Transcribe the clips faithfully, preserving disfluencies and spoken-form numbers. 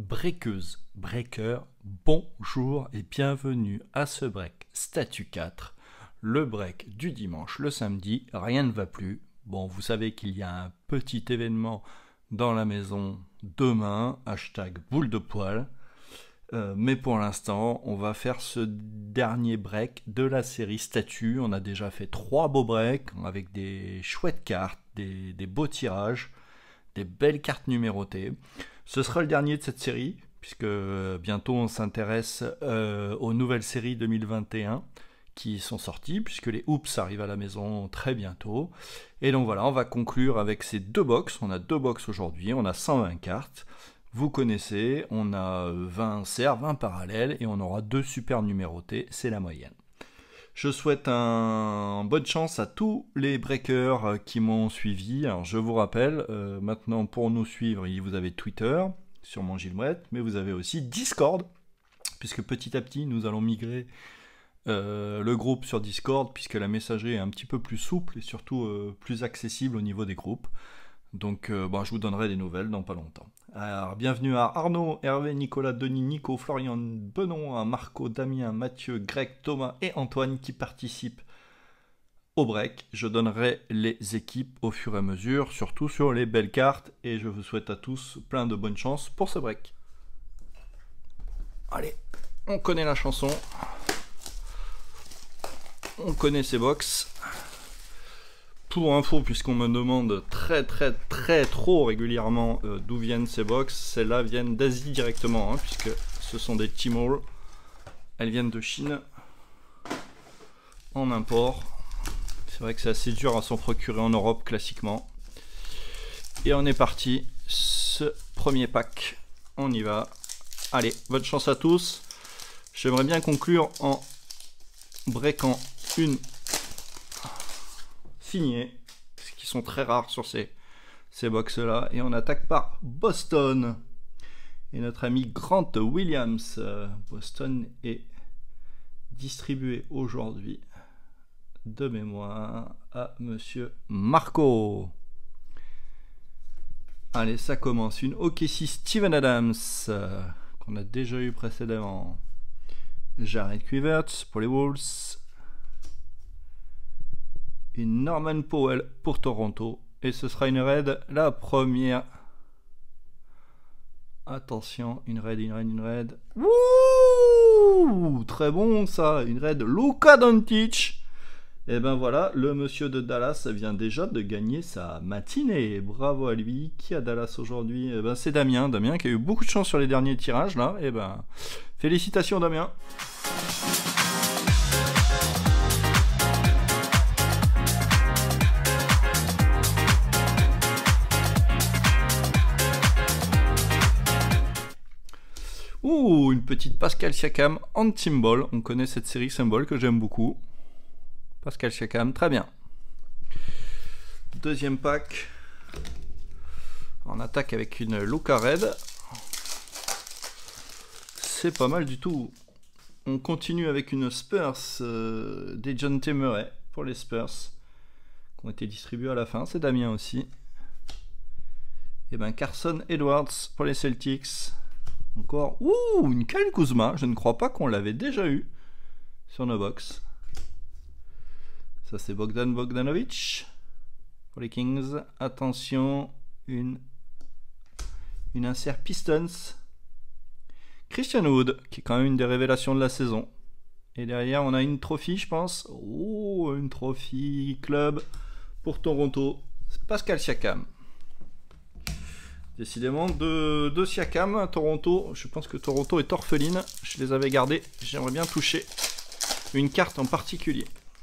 breakeuses, breakers, bonjour et bienvenue à ce break statut quatre, le break du dimanche, le samedi, rien ne va plus. Bon, vous savez qu'il y a un petit événement dans la maison demain, hashtag boule de poil, euh, mais pour l'instant, on va faire ce dernier break de la série statut. On a déjà fait trois beaux breaks avec des chouettes cartes, des, des beaux tirages, des belles cartes numérotées. Ce sera le dernier de cette série, puisque bientôt on s'intéresse euh, aux nouvelles séries deux mille vingt et un qui sont sorties, puisque les Oops arrivent à la maison très bientôt. Et donc voilà, on va conclure avec ces deux box. On a deux box aujourd'hui, on a cent vingt cartes. Vous connaissez, on a vingt inserts, vingt parallèles, et on aura deux super numérotés, c'est la moyenne. Je souhaite un bonne chance à tous les breakers qui m'ont suivi. Alors je vous rappelle, euh, maintenant pour nous suivre, vous avez Twitter sur mon Gilbreth, mais vous avez aussi Discord, puisque petit à petit nous allons migrer euh, le groupe sur Discord, puisque la messagerie est un petit peu plus souple et surtout euh, plus accessible au niveau des groupes. Donc euh, bon, je vous donnerai des nouvelles dans pas longtemps. Alors bienvenue à Arnaud, Hervé, Nicolas, Denis, Nico, Florian, Benoît, Marco, Damien, Mathieu, Greg, Thomas et Antoine qui participent au break. Je donnerai les équipes au fur et à mesure, surtout sur les belles cartes, et je vous souhaite à tous plein de bonne chance pour ce break. Allez, on connaît la chanson, on connaît ces box. Pour info, puisqu'on me demande très très très trop régulièrement euh, d'où viennent ces box, celles-là viennent d'Asie directement, hein, puisque ce sont des Tmall. Elles viennent de Chine en import. C'est vrai que c'est assez dur à s'en procurer en Europe classiquement. Et on est parti, ce premier pack, on y va. Allez, bonne chance à tous. J'aimerais bien conclure en breakant une signés, ce qui sont très rares sur ces, ces box là, et on attaque par Boston et notre ami Grant Williams. Boston est distribué aujourd'hui de mémoire à monsieur Marco. Allez, ça commence, une O K C Steven Adams euh, qu'on a déjà eu précédemment, Jared Quivert pour les Wolves, une Norman Powell pour Toronto, et ce sera une raid, la première. Attention, une raid, une raid, une raid. Wouh, très bon ça, une raid Luka Doncic. Et ben voilà, le monsieur de Dallas vient déjà de gagner sa matinée. Bravo à lui. Qui a Dallas aujourd'hui? Eh ben c'est Damien, Damien qui a eu beaucoup de chance sur les derniers tirages là. Et ben félicitations Damien. Ouh, une petite Pascal Siakam en symbol. On connaît cette série symbol que j'aime beaucoup. Pascal Siakam, très bien. Deuxième pack. On attaque avec une Luka Red. C'est pas mal du tout. On continue avec une Spurs euh, Dejounte Murray pour les Spurs, qui ont été distribués à la fin. C'est Damien aussi. Et ben Carson Edwards pour les Celtics. Encore, ouh, une Kyle Kuzma, je ne crois pas qu'on l'avait déjà eu sur nos box. Ça c'est Bogdan Bogdanovic pour les Kings. Attention, une, une insert Pistons. Christian Wood, qui est quand même une des révélations de la saison. Et derrière on a une trophy, je pense. Oh, une trophy club pour Toronto. Pascal Siakam. Décidément, de, de Siakam à Toronto, je pense que Toronto est orpheline. Je les avais gardés, j'aimerais bien toucher une carte en particulier.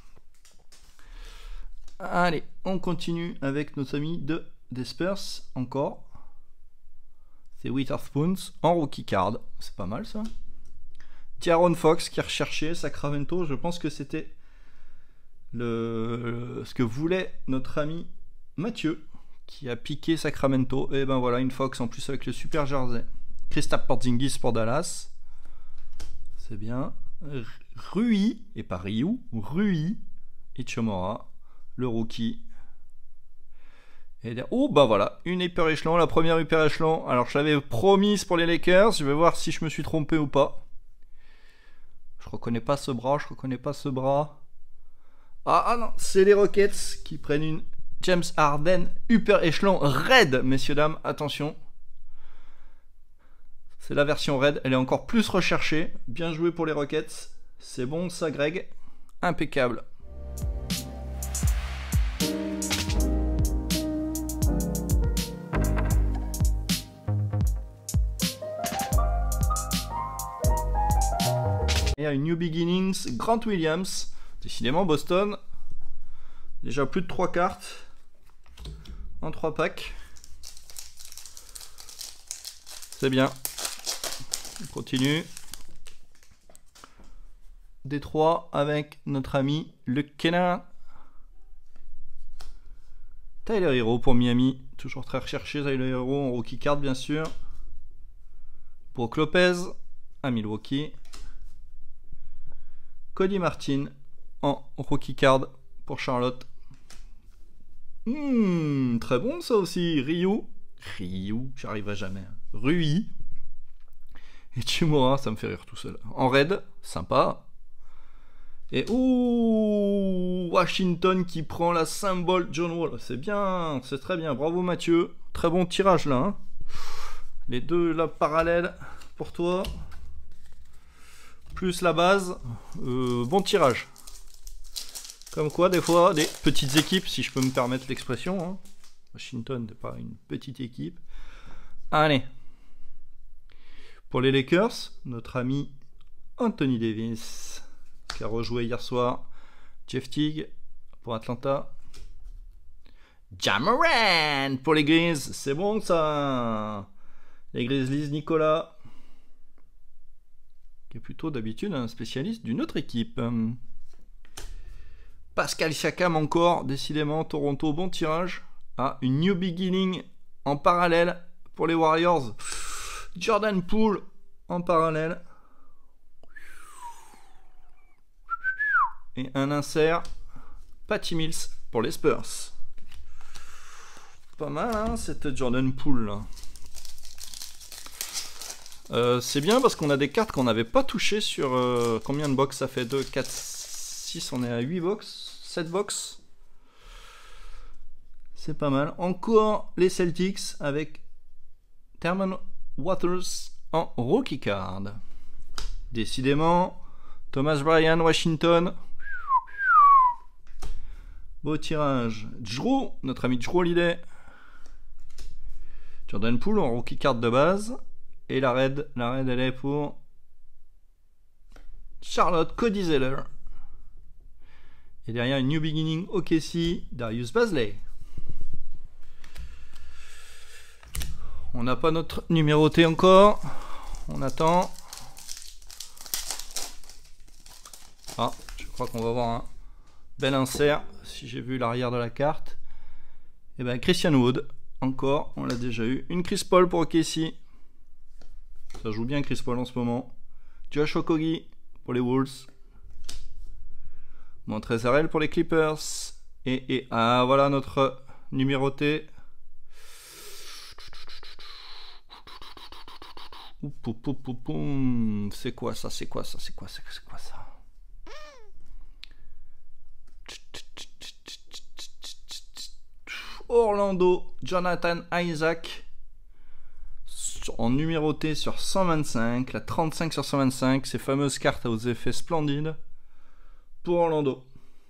Allez, on continue avec nos amis de des Spurs, encore. C'est Witherspoon en rookie card, c'est pas mal ça. Tyrone Fox qui recherchait Sacramento, je pense que c'était le, le ce que voulait notre ami Mathieu, qui a piqué Sacramento. Et ben voilà, une Fox en plus avec le super jersey. Kristaps Porzingis pour Dallas, c'est bien. Rui, et pas Ryu, Rui Ichimura, le rookie. Et oh bah voilà, une hyper échelon, la première hyper échelon. Alors je l'avais promise pour les Lakers, je vais voir si je me suis trompé ou pas. Je reconnais pas ce bras, je reconnais pas ce bras. Ah, ah non, c'est les Rockets qui prennent une James Harden hyper échelon raid, messieurs dames, attention. C'est la version raid, elle est encore plus recherchée. Bien joué pour les Rockets. C'est bon ça Greg, impeccable. Et à une New Beginnings, Grant Williams. Décidément Boston. Déjà plus de trois cartes. En trois packs. C'est bien. On continue. Détroit avec notre ami le Kenna. Tyler Hero pour Miami. Toujours très recherché Tyler Hero en rookie card bien sûr. Brook Lopez à Milwaukee. Cody Martin en rookie card pour Charlotte. Hmm, très bon ça aussi. Ryu. Ryu, j'arriverai jamais. Rui. Et Chimura, ça me fait rire tout seul. En raid, sympa. Et ouh, Washington qui prend la symbole John Wall. C'est bien, c'est très bien. Bravo Mathieu. Très bon tirage là. Hein. Les deux là parallèles pour toi. Plus la base. Euh, bon tirage. Comme quoi, des fois, des petites équipes, si je peux me permettre l'expression. Hein. Washington n'est pas une petite équipe. Allez. Pour les Lakers, notre ami Anthony Davis, qui a rejoué hier soir. Jeff Teague pour Atlanta. Ja Morant pour les Grizzlies. C'est bon ça. Les Grizzlies, Nicolas. Qui est plutôt d'habitude un spécialiste d'une autre équipe. Pascal Siakam encore, décidément, Toronto, bon tirage. Ah, une New Beginning en parallèle pour les Warriors. Jordan Poole en parallèle. Et un insert Patty Mills pour les Spurs. Pas mal hein, cette Jordan Poole là. Euh, c'est bien parce qu'on a des cartes qu'on n'avait pas touchées sur... Euh, combien de box ça fait? Deux, quatre, six, on est à huit box, sept box. C'est pas mal. Encore les Celtics avec Therman Waters en rookie card. Décidément, Thomas Bryant, Washington. Beau tirage. Drew, notre ami Drew Holiday. Jordan Poole en rookie card de base. Et la raid, la raid elle est pour Charlotte, Cody Zeller. Et derrière une New Beginning O K C, Darius Bazley. On n'a pas notre numéroté encore. On attend. Ah, je crois qu'on va avoir un bel insert. Si j'ai vu l'arrière de la carte. Et bien Christian Wood. Encore, on l'a déjà eu. Une Chris Paul pour O K C. Ça joue bien Chris Paul en ce moment. Josh Okogie pour les Wolves. Montrezl pour les Clippers. Et, et ah, voilà notre numéroté. C'est quoi ça? C'est quoi ça? C'est quoi ça? C'est quoi ça? Orlando, Jonathan Isaac. En numéroté sur cent vingt-cinq, la trente-cinq sur cent vingt-cinq, ces fameuses cartes aux effets splendides pour Orlando.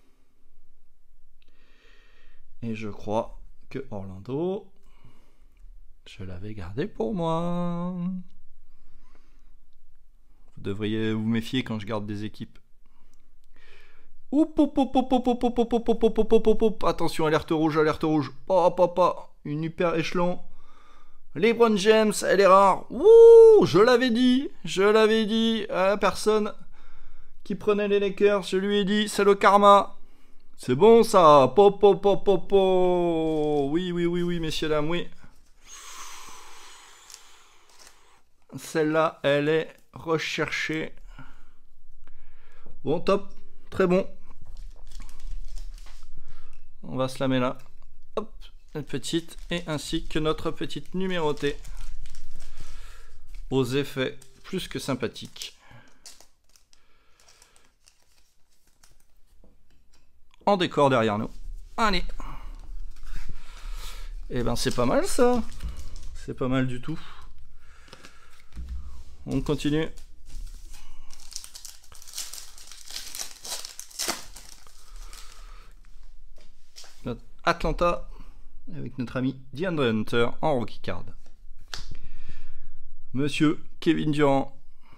Et je crois que Orlando, je l'avais gardé pour moi. Vous devriez vous méfier quand je garde des équipes. Oup, oup, oup, oup, oup, oup, oup, oup, oup, oup, oup, oup, oup. Attention, alerte rouge, alerte rouge. Hop, hop, hop. Une hyper échelon. LeBron James, elle est rare. Ouh, je l'avais dit, je l'avais dit à la personne qui prenait les Lakers. Je lui ai dit, c'est le karma. C'est bon ça. Pop, pop, pop, pop, pop. Oui, oui, oui, oui, messieurs, dames, oui. Celle-là, elle est recherchée. Bon, top. Très bon. On va se la mettre là. Hop. petite et ainsi que notre petite numérotée aux effets plus que sympathiques. En décor derrière nous. Allez. Et ben c'est pas mal ça. C'est pas mal du tout. On continue. Notre Atlanta avec notre ami DeAndre Hunter en rookie card. Monsieur Kevin Durant.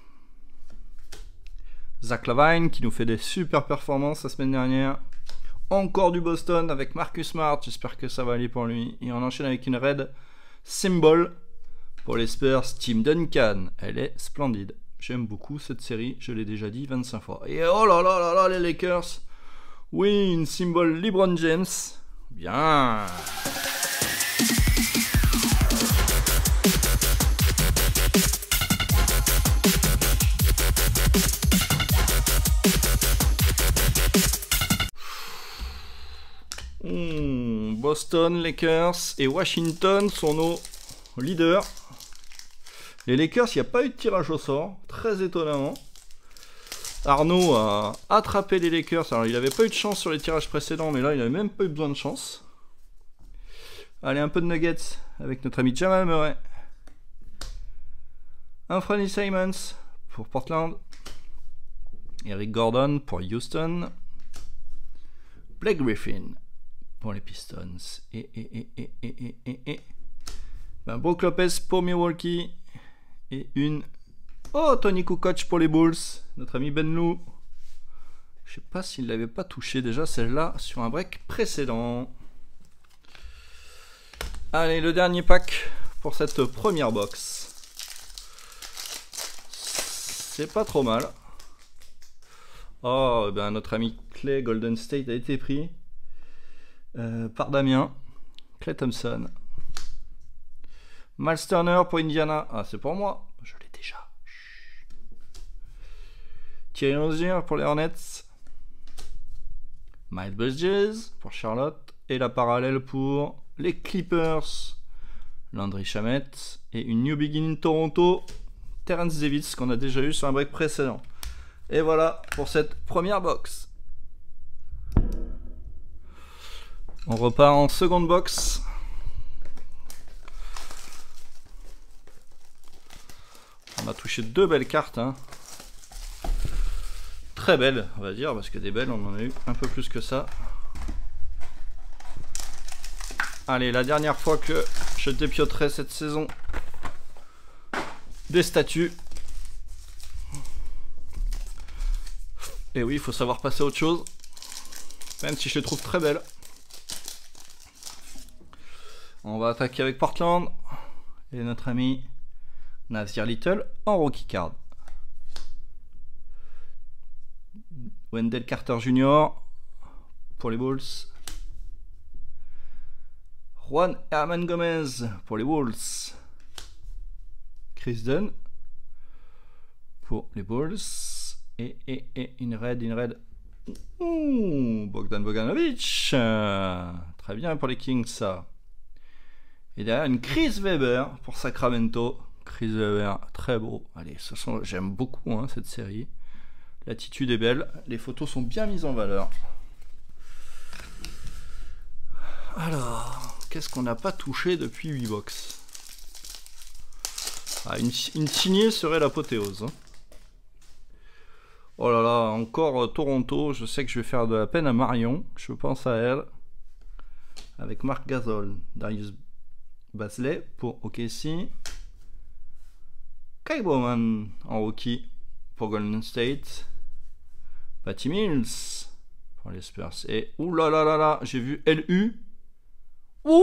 Zach LaVine qui nous fait des super performances la semaine dernière. Encore du Boston avec Marcus Smart. J'espère que ça va aller pour lui. Et on enchaîne avec une red symbol pour les Spurs. Tim Duncan. Elle est splendide. J'aime beaucoup cette série. Je l'ai déjà dit vingt-cinq fois. Et oh là là là là les Lakers. Oui, une symbole LeBron James. Bien. Mmh, Boston, Lakers et Washington sont nos leaders. Les Lakers, il n'y a pas eu de tirage au sort, très étonnamment. Arnaud a attrapé les Lakers. Alors, il n'avait pas eu de chance sur les tirages précédents, mais là, il n'avait même pas eu besoin de chance. Allez, un peu de nuggets avec notre ami Jamal Murray. Anthony Simons pour Portland. Eric Gordon pour Houston. Blake Griffin pour les Pistons. Et, et, et, et, et, et, et, et. Ben, Brook Lopez pour Milwaukee. Et une... Oh, Tony Kukoc pour les Bulls. Notre ami Ben Lou. Je sais pas s'il l'avait pas touché déjà celle-là sur un break précédent. Allez, le dernier pack pour cette première box. C'est pas trop mal. Oh, ben notre ami Clay Golden State a été pris euh, par Damien. Clay Thompson. Miles Turner pour Indiana. Ah, c'est pour moi. Je l'ai déjà. Chut. Thierry Rozier pour les Hornets. Miles Bridges pour Charlotte. Et la parallèle pour les Clippers. Landry Shamet. Et une New Beginning Toronto. Terrence Davis qu'on a déjà eu sur un break précédent. Et voilà pour cette première box. On repart en seconde box. On a touché deux belles cartes. Hein. Très belles, on va dire, parce que des belles, on en a eu un peu plus que ça. Allez, la dernière fois que je dépioterai cette saison des statues. Et oui, il faut savoir passer à autre chose. Même si je les trouve très belles. On va attaquer avec Portland. Et notre ami Nasir Little en rookie card. Wendell Carter Junior pour les Bulls. Juan Herman Gomez pour les Wolves. Chris Dunn pour les Bulls. Et, et, et une raid, une raid. Ouh, Bogdan Bogdanovic. Euh, très bien pour les Kings, ça. Et derrière, une Chris Webber pour Sacramento. Chris Webber, très beau. Allez, ce sont, j'aime beaucoup hein, cette série. L'attitude est belle. Les photos sont bien mises en valeur. Alors, qu'est-ce qu'on n'a pas touché depuis huit box? Ah, une, une signée serait l'apothéose. Hein. Oh là là, encore euh, Toronto. Je sais que je vais faire de la peine à Marion. Je pense à elle. Avec Marc Gasol. Darius Bazley pour O K C. Kai Bowman en rookie pour Golden State. Patty Mills pour les Spurs. Et ouh là là là là, j'ai vu L U. Ouh,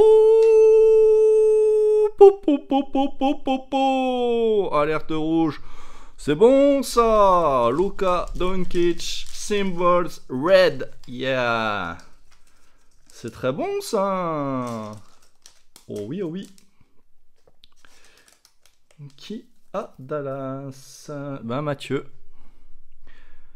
po, po, po, po, po, po, po. Alerte rouge. C'est bon ça. Luka Doncic, Symbols Red. Yeah. C'est très bon ça. Oh oui, oh oui. Qui a Dallas? Ben Mathieu.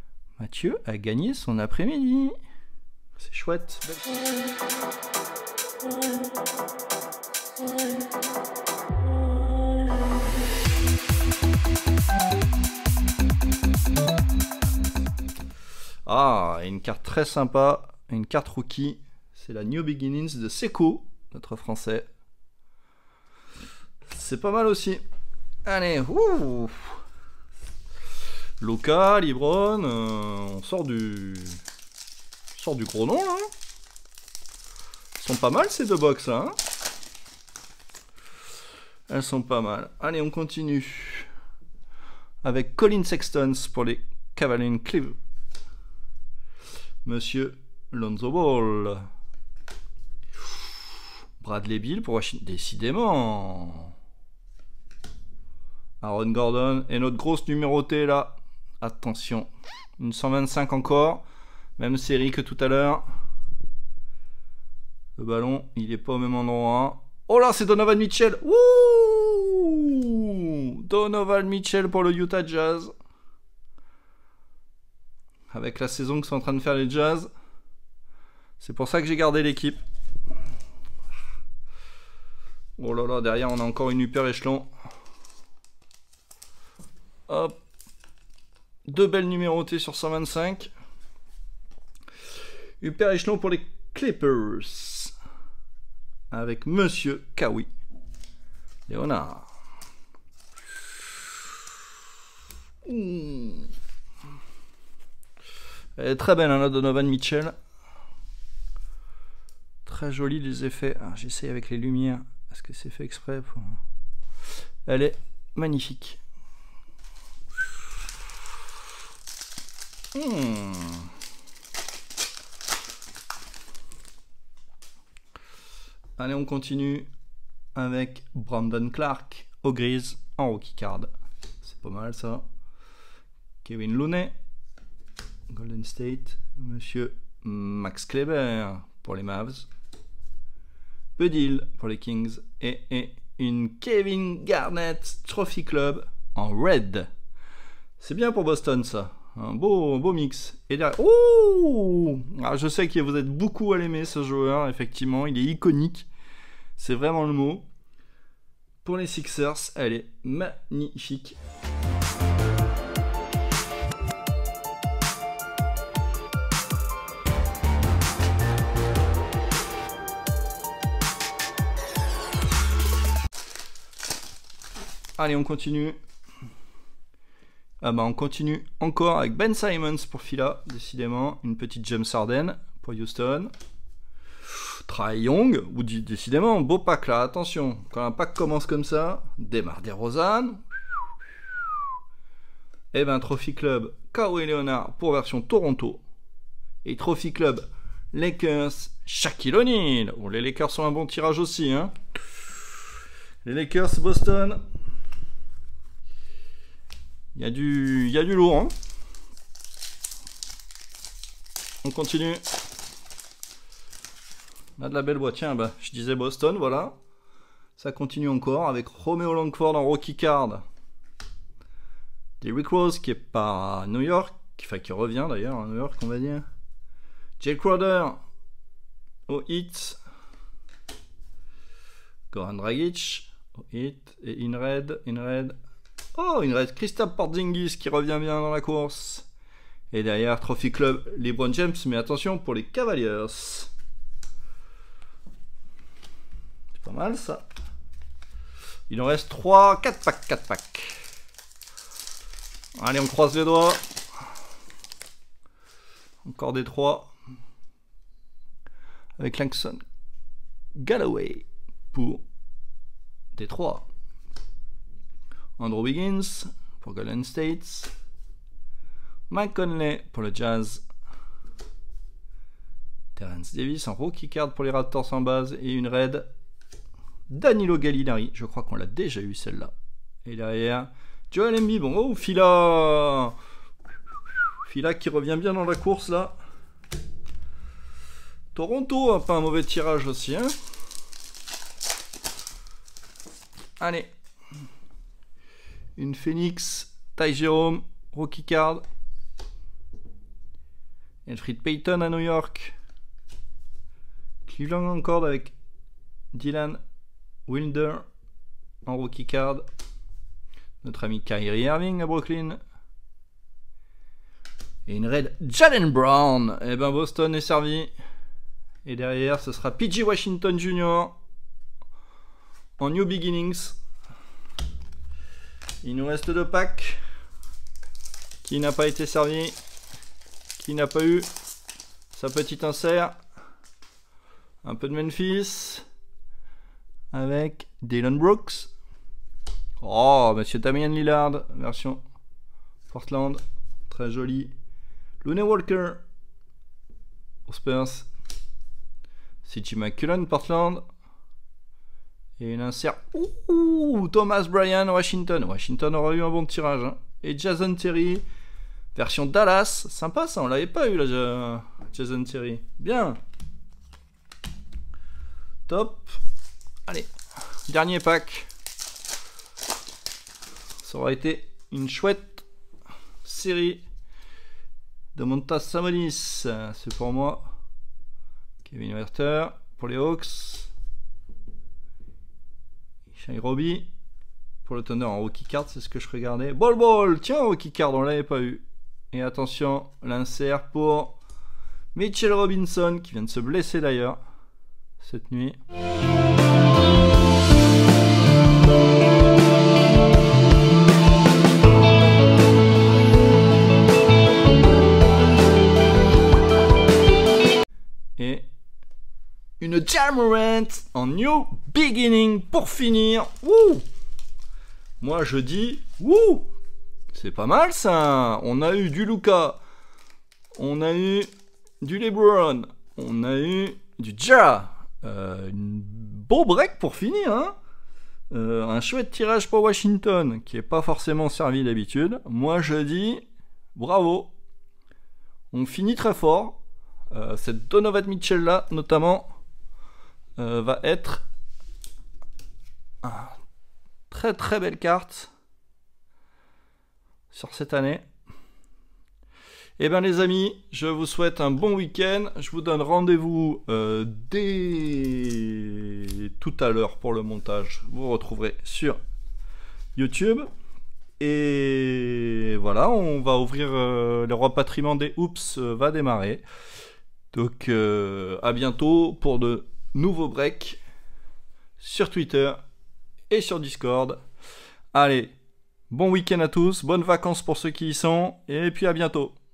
Mathieu a gagné son après-midi. C'est chouette. Ah, une carte très sympa, une carte rookie, c'est la New Beginnings de Sekou, notre français. C'est pas mal aussi. Allez, ouh. Luka, Libron, euh, on sort du... on sort du gros nom là. Ils sont pas mal ces deux box là. Hein, elles sont pas mal. Allez, on continue. Avec Colin Sextons pour les Cavaliers Cleveland. Monsieur Lonzo Ball. Bradley Beal pour Washington. Décidément. Aaron Gordon. Et notre grosse numérotée là. Attention. Une cent vingt-cinq encore. Même série que tout à l'heure. Le ballon, il est pas au même endroit. Oh là, c'est Donovan Mitchell. Ouh, Donovan Mitchell pour le Utah Jazz. Avec la saison que sont en train de faire les Jazz. C'est pour ça que j'ai gardé l'équipe. Oh là là, derrière on a encore une hyper échelon. Hop. Deux belles numérotées sur cent vingt-cinq. Hyper échelon pour les Clippers. Avec Monsieur Kawhi Leonard. Mmh. Elle est très belle, hein, la Donovan Mitchell. Très joli les effets. J'essaye avec les lumières. Est-ce que c'est fait exprès pour... Elle est magnifique. Mmh. Allez, on continue avec Brandon Clark au grise en rookie card. C'est pas mal ça. Kevin Looney. Golden State, Monsieur Max Kleber pour les Mavs, Budil pour les Kings et, et une Kevin Garnett Trophy Club en red. C'est bien pour Boston ça, un beau, beau mix. Et derrière, ouh, alors, je sais que vous êtes beaucoup à l'aimer ce joueur, effectivement, il est iconique, c'est vraiment le mot. Pour les Sixers, elle est magnifique. Allez, on continue. Ah bah on continue encore avec Ben Simmons pour Phila, décidément. Une petite James Harden pour Houston. Trae Young, ou décidément, beau pack là, attention. Quand un pack commence comme ça, DeMar DeRozan. Et ben Trophy Club Kawhi Leonard pour version Toronto. Et Trophy Club Lakers Shaquille O'Neal. Oh, les Lakers sont un bon tirage aussi, hein. Les Lakers Boston. Il y a du, il y a du lourd. Hein. On continue. On a de la belle boîte. Tiens, bah, je disais Boston, voilà. Ça continue encore avec Romeo Langford en rookie card. Derrick Rose qui est pas à New York, enfin qui revient d'ailleurs à New York, on va dire. Jake Crowder au Heat. Goran Dragic au Heat et in red, in red. Oh, une red Kristaps Porzingis qui revient bien dans la course. Et derrière, Trophy Club LeBron James, mais attention pour les Cavaliers. C'est pas mal ça. Il en reste trois, quatre packs, quatre packs. Allez, on croise les doigts. Encore des trois. Avec Langston Galloway pour Détroit. Andrew Wiggins pour Golden State. Mike Conley pour le Jazz. Terrence Davis en rookie card pour les Raptors en base. Et une raid Danilo Gallinari. Je crois qu'on l'a déjà eu celle-là. Et derrière, Joel Embiid. Bon, oh, Fila. Fila qui revient bien dans la course là. Toronto, hein, pas un mauvais tirage aussi. Hein. Allez. Une Phoenix, Ty Jerome, rookie card. Elfrid Payton à New York. Cleveland encore avec Dylan Wilder en rookie card. Notre ami Kyrie Irving à Brooklyn. Et une raid Jaylen Brown. Et ben Boston est servi. Et derrière, ce sera P J Washington Junior en New Beginnings. Il nous reste deux packs. Qui n'a pas été servi. Qui n'a pas eu sa petite insert. Un peu de Memphis. Avec Dylan Brooks. Oh, monsieur Damian Lillard. Version Portland. Très joli. Looney Walker. Aux Spurs. C J McCollum, Portland. Et une insert. Ouh, Thomas Bryant, Washington. Washington aura eu un bon tirage. Hein. Et Jason Terry. Version Dallas. Sympa ça, on l'avait pas eu là, Jason Terry. Bien. Top. Allez. Dernier pack. Ça aura été une chouette série. Domantas Sabonis. C'est pour moi. Kevin Werther. Pour les Hawks. Shai Roby. Pour le Thunder en rookie card, c'est ce que je regardais. Ball Ball. Tiens, rookie card, on l'avait pas eu. Et attention, l'insert pour Mitchell Robinson, qui vient de se blesser d'ailleurs cette nuit. Et une Ja Morant en New Beginning pour finir. Wouh! Moi je dis wouh! C'est pas mal ça. On a eu du Luka, on a eu du LeBron, on a eu du Ja. Euh, un beau break pour finir. Hein, euh, un chouette tirage pour Washington qui est pas forcément servi d'habitude. Moi je dis bravo. On finit très fort. Euh, cette Donovan Mitchell là notamment euh, va être une très très belle carte sur cette année. Et bien les amis, je vous souhaite un bon week-end. Je vous donne rendez-vous euh, dès tout à l'heure pour le montage. Vous retrouverez sur YouTube. Et voilà, on va ouvrir euh, le rapatriement des Hoops euh, va démarrer. Donc euh, à bientôt pour de nouveaux breaks sur Twitter et sur Discord. Allez, bon week-end à tous, bonnes vacances pour ceux qui y sont, et puis à bientôt.